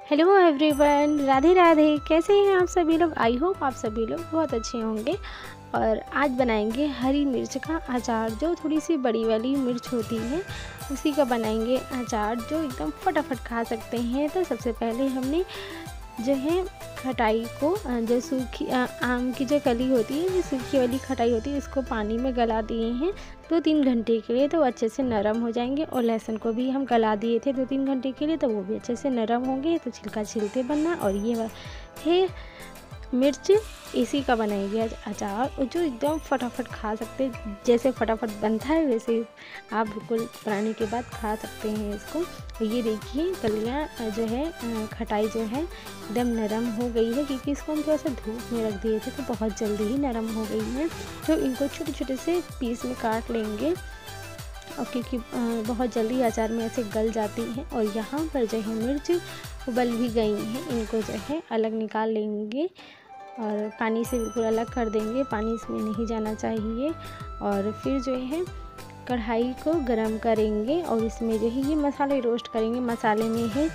Hello everyone, Radhe Radhe. कैसे हैं आप सभी लोग? आई होप आप सभी लोग बहुत अच्छे होंगे। और आज बनाएंगे हरी मिर्च का अचार, जो थोड़ी सी बड़ी वाली मिर्च होती है उसी का बनाएंगे अचार, जो एकदम फटाफट खा सकते हैं। तो सबसे पहले हमने जो है खटाई को, जो सूखी आम की जो कली होती है, जो सूखी वाली खटाई होती है, इसको पानी में गला दिए हैं 2-3 घंटे के लिए, तो अच्छे से नरम हो जाएंगे। और लहसुन को भी हम गला दिए थे 2-3 घंटे के लिए, तो वो भी अच्छे से नरम होंगे। तो छिलका छिलते बनना। और ये है मिर्च, इसी का बनाएंगे आज अचार, और जो एकदम फटाफट खा सकते, जैसे फटाफट बनता है वैसे आप बिल्कुल बनाने के बाद खा सकते हैं इसको। तो ये देखिए कलियाँ जो है, खटाई जो है एकदम नरम हो गई है, क्योंकि इसको हम थोड़ा सा धूप में रख दिए थे तो बहुत जल्दी ही नरम हो गई है। तो इनको छोटे छोटे से पीस में काट लेंगे, और क्योंकि बहुत जल्दी अचार में ऐसे गल जाती हैं। और यहाँ पर जो है मिर्च उबल भी गई हैं, इनको जो है अलग निकाल लेंगे और पानी से बिल्कुल अलग कर देंगे, पानी इसमें नहीं जाना चाहिए। और फिर जो है कढ़ाई को गरम करेंगे और इसमें जो है ये मसाले रोस्ट करेंगे। मसाले में है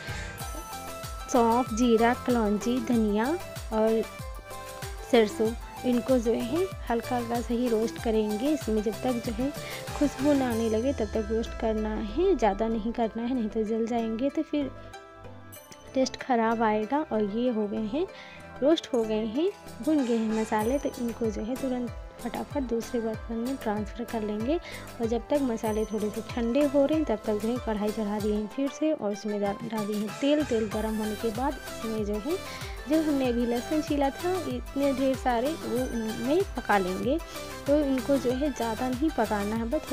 सौंफ, जीरा, कलौंजी, धनिया और सरसों। इनको जो है हल्का हल्का से ही रोस्ट करेंगे। इसमें जब तक जो है खुशबू ना आने लगे तब तक रोस्ट करना है, ज़्यादा नहीं करना है, नहीं तो जल जाएंगे तो फिर टेस्ट ख़राब आएगा। और ये हो गए हैं, रोस्ट हो गए हैं, भुन गए हैं मसाले, तो इनको जो है तुरंत फटाफट दूसरे बर्तन में ट्रांसफ़र कर लेंगे। और जब तक मसाले थोड़े से ठंडे हो रहे हैं तब तक जो है कढ़ाई चढ़ा दिए हैं फिर से, और उसमें डाल दिए हैं तेल गर्म होने के बाद इसमें जो है, जो हमने अभी लहसुन छीला था इतने ढेर सारे, वो इनमें पका लेंगे। तो इनको जो है ज़्यादा नहीं पकाना है, बस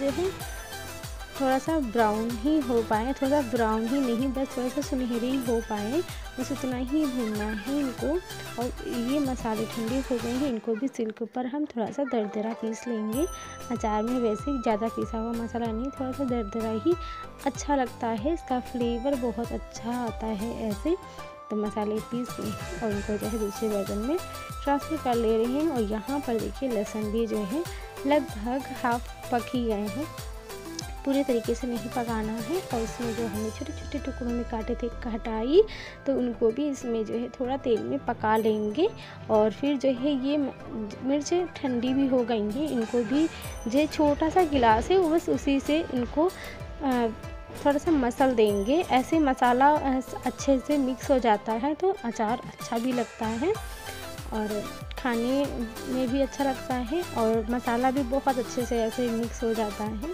थोड़ा सा ब्राउन ही हो पाए, थोड़ा ब्राउन ही नहीं, बस थोड़ा सा सुनहरी हो पाए, बस उतना ही भूनना है इनको। और ये मसाले ठंडे हो गए हैं, इनको भी सिल के ऊपर हम थोड़ा सा दरदरा पीस लेंगे। अचार में वैसे ज़्यादा पिसा हुआ मसाला नहीं, थोड़ा सा दरदरा ही अच्छा लगता है, इसका फ्लेवर बहुत अच्छा आता है ऐसे। तो मसाले पीस के और इनको जो है दूसरे बर्तन में ट्रांसफ़र कर ले रहे हैं। और यहाँ पर देखिए लहसुन भी जो है लगभग हाफ पक ही गए हैं, पूरे तरीके से नहीं पकाना है। और इसमें जो हमने छोटे छोटे टुकड़ों में काटे थे खटाई, तो उनको भी इसमें जो है थोड़ा तेल में पका लेंगे। और फिर जो है ये मिर्चें ठंडी भी हो गई हैं, इनको भी जो छोटा सा गिलास है बस उसी से इनको थोड़ा सा मसल देंगे। ऐसे मसाला अच्छे से मिक्स हो जाता है तो अचार अच्छा भी लगता है और खाने में भी अच्छा लगता है, और मसाला भी बहुत अच्छे से ऐसे मिक्स हो जाता है,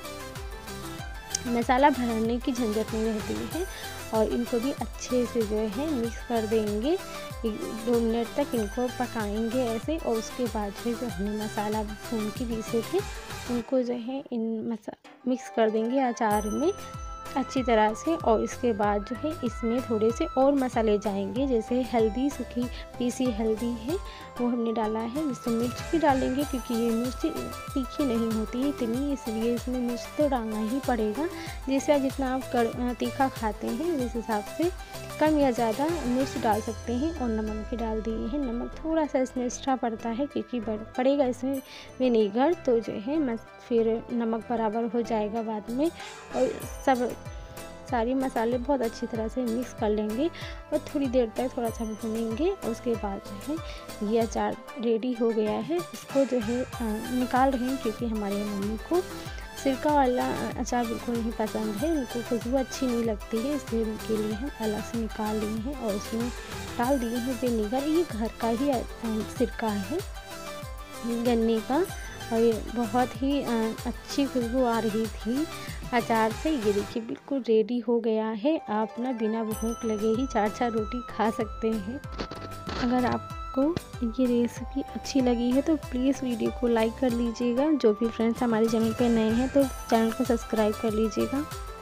मसाला भरने की झंझट नहीं रहती है। और इनको भी अच्छे से जो है मिक्स कर देंगे, 2 मिनट तक इनको पकाएंगे ऐसे। और उसके बाद फिर जो हमने मसाला भून के पीसे थे उनको जो है मिक्स कर देंगे अचार में अच्छी तरह से। और इसके बाद जो है इसमें थोड़े से और मसाले जाएंगे, जैसे हल्दी, सूखी पीसी हल्दी है वो हमने डाला है, जिसमें मिर्च भी डालेंगे, क्योंकि ये मिर्च तीखी नहीं होती है इतनी, इसलिए इसमें मिर्च तो डालना ही पड़ेगा। जैसा जितना आप तीखा खाते हैं जिस हिसाब से कम या ज़्यादा मिर्च डाल सकते हैं। और नमक भी डाल दिए हैं, नमक थोड़ा सा इसमें एक्स्ट्रा पड़ता है क्योंकि पड़ेगा इसमें विनेगर, तो जो है फिर नमक बराबर हो जाएगा बाद में। और सारी मसाले बहुत अच्छी तरह से मिक्स कर लेंगे और थोड़ी देर तक थोड़ा सा भूनेंगे। और उसके बाद जो है ये अचार रेडी हो गया है। इसको जो है निकाल रहे हैं, क्योंकि हमारी मम्मी को सिरका वाला अचार बिल्कुल नहीं पसंद है, उनको खुशबू अच्छी नहीं लगती है, इसलिए उनके लिए हम अलग से निकाल लिए हैं। और उसमें डाल दिए हैं विनेगर, ये घर का ही सिरका है गन्ने का, और ये बहुत ही अच्छी खुशबू आ रही थी अचार से। ये देखिए बिल्कुल रेडी हो गया है, आप ना बिना भूख लगे ही 4-4 रोटी खा सकते हैं। अगर आपको ये रेसिपी अच्छी लगी है तो प्लीज़ वीडियो को लाइक कर लीजिएगा। जो भी फ्रेंड्स हमारे चैनल पे नए हैं तो चैनल को सब्सक्राइब कर लीजिएगा।